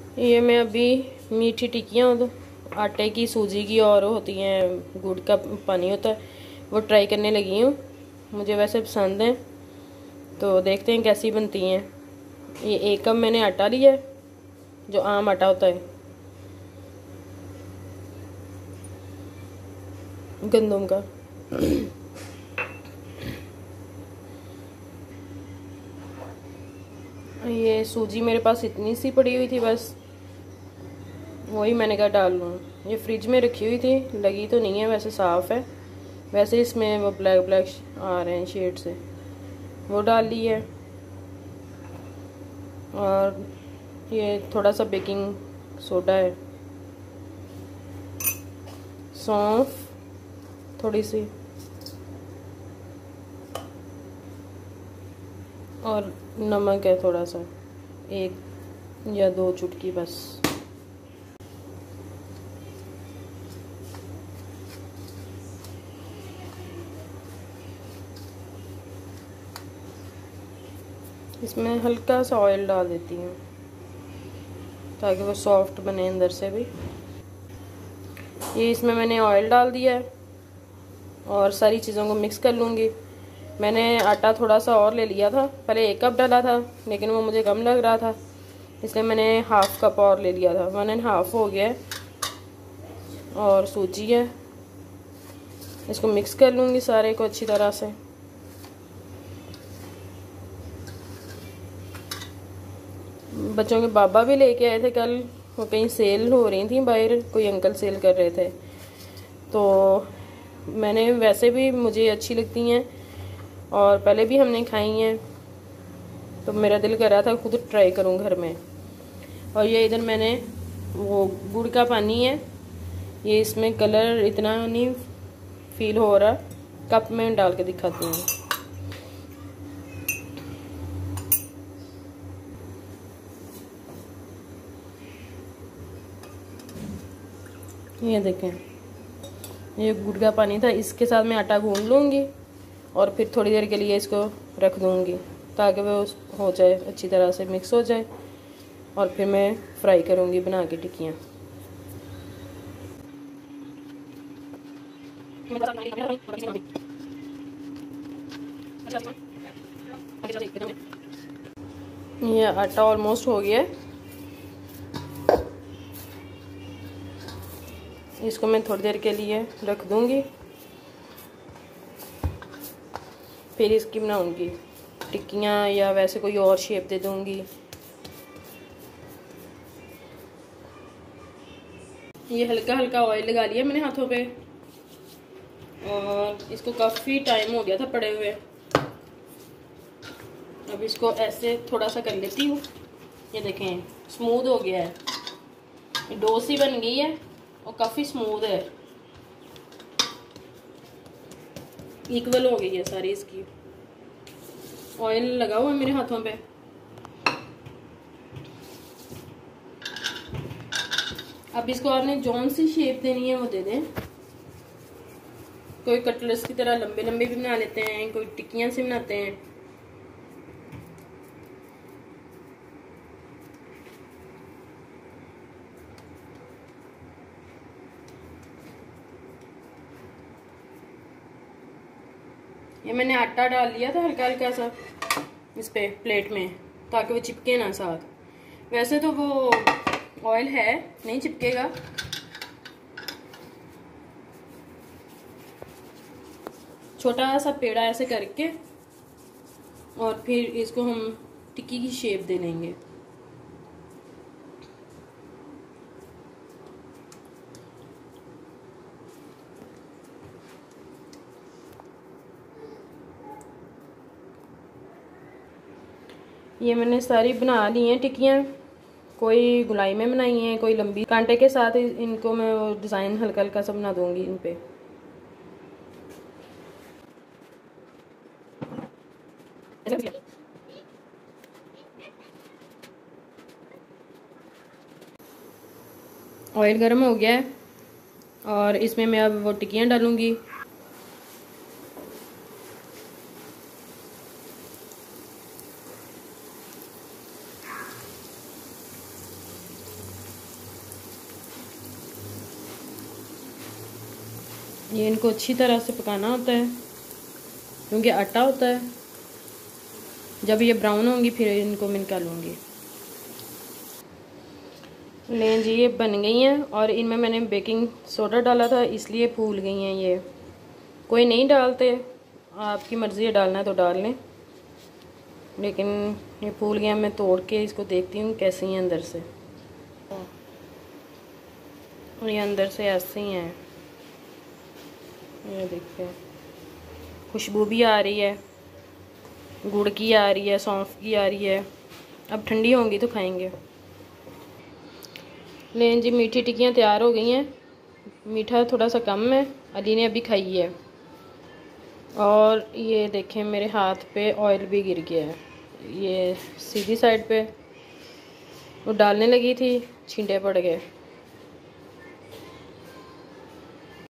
ये मैं अभी मीठी टिक्कियाँ आटे की, सूजी की और होती हैं गुड़ का पानी होता है, वो ट्राई करने लगी हूँ। मुझे वैसे पसंद हैं, तो देखते हैं कैसी बनती हैं। ये 1 कप मैंने आटा लिया है, जो आम आटा होता है गंदम का। ये सूजी मेरे पास इतनी सी पड़ी हुई थी, बस वही मैंने कहा डाल लूँ। ये फ्रिज में रखी हुई थी, लगी तो नहीं है, वैसे साफ़ है। वैसे इसमें वो ब्लैक ब्लैक आ रहे हैं शेड से, वो डाल ली है। और ये थोड़ा सा बेकिंग सोडा है, सौंफ थोड़ी सी, और नमक है थोड़ा सा, 1 या 2 चुटकी बस। इसमें हल्का सा ऑयल डाल देती हूँ ताकि वो सॉफ्ट बने अंदर से भी। ये इसमें मैंने ऑयल डाल दिया है और सारी चीज़ों को मिक्स कर लूँगी। मैंने आटा थोड़ा सा और ले लिया था, पहले 1 कप डाला था लेकिन वो मुझे कम लग रहा था, इसलिए मैंने 1/2 कप और ले लिया था। 1.5 हो गया है। और सूजी है, इसको मिक्स कर लूँगी सारे को अच्छी तरह से। बच्चों के बाबा भी लेके आए थे कल, वो कहीं सेल हो रही थी बाहर, कोई अंकल सेल कर रहे थे, तो मैंने वैसे भी मुझे अच्छी लगती हैं और पहले भी हमने खाई हैं, तो मेरा दिल कर रहा था खुद ट्राई करूं घर में। और ये इधर मैंने वो गुड़ का पानी है, ये इसमें कलर इतना नहीं फील हो रहा, कप में डाल के दिखाती हूँ। ये देखें, ये गुड़ का पानी था, इसके साथ मैं आटा गूंद लूँगी और फिर थोड़ी देर के लिए इसको रख दूँगी ताकि वो हो जाए, अच्छी तरह से मिक्स हो जाए, और फिर मैं फ्राई करूँगी बना के टिक्कियाँ। ये आटा ऑलमोस्ट हो गया है, इसको मैं थोड़ी देर के लिए रख दूँगी, फिर इसकी बनाऊँगी टिक्कियाँ या वैसे कोई और शेप दे दूँगी। ये हल्का हल्का ऑयल लगा लिया मैंने हाथों पे, और इसको काफ़ी टाइम हो गया था पड़े हुए। अब इसको ऐसे थोड़ा सा कर लेती हूँ। ये देखें स्मूथ हो गया है, डो सी बन गई है और काफ़ी स्मूथ है, इक्वल हो गई है सारी इसकी। ऑयल लगा हुआ है मेरे हाथों पे। अब इसको आपने जौन सी शेप देनी है वो दे दें। कोई कटलेट्स की तरह लंबे लंबे भी बना लेते हैं, कोई टिक्कियां से बनाते हैं। ये मैंने आटा डाल लिया था हल्का हल्का सा इस पे प्लेट में, ताकि वो चिपके ना साथ। वैसे तो वो ऑयल है, नहीं चिपकेगा। छोटा सा पेड़ा ऐसे करके और फिर इसको हम टिक्की की शेप दे लेंगे। ये मैंने सारी बना ली हैं टिक्कियाँ, कोई गुलाई में बनाई हैं, कोई लंबी कांटे के साथ। इनको मैं वो डिज़ाइन हल्का हल्का सा बना दूंगी इन पे। ऑयल गर्म हो गया है और इसमें मैं अब वो टिक्कियाँ डालूंगी। ये इनको अच्छी तरह से पकाना होता है क्योंकि आटा होता है। जब ये ब्राउन होंगी फिर इनको मैं निकालूंगी। लें जी, ये बन गई हैं और इनमें मैंने बेकिंग सोडा डाला था इसलिए फूल गई हैं। ये कोई नहीं डालते, आपकी मर्ज़ी है डालना है तो डाल लें, लेकिन ये फूल गया। मैं तोड़ के इसको देखती हूँ कैसी हैं अंदर से। और ये अंदर से ऐसे ही हैं, ये देखते हैं। खुशबू भी आ रही है, गुड़ की आ रही है, सौंफ की आ रही है। अब ठंडी होंगी तो खाएंगे। लें जी, मीठी टिक्कियाँ तैयार हो गई हैं। मीठा थोड़ा सा कम है, अली ने अभी खाई है। और ये देखें मेरे हाथ पे ऑयल भी गिर गया है। ये सीधी साइड पे वो डालने लगी थी, छींटे पड़ गए।